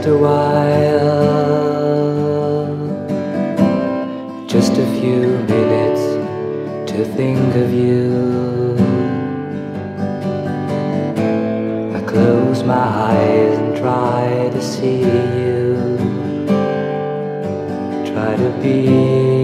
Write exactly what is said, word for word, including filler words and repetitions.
just a while, just a few minutes to think of you. I close my eyes and try to see you, try to be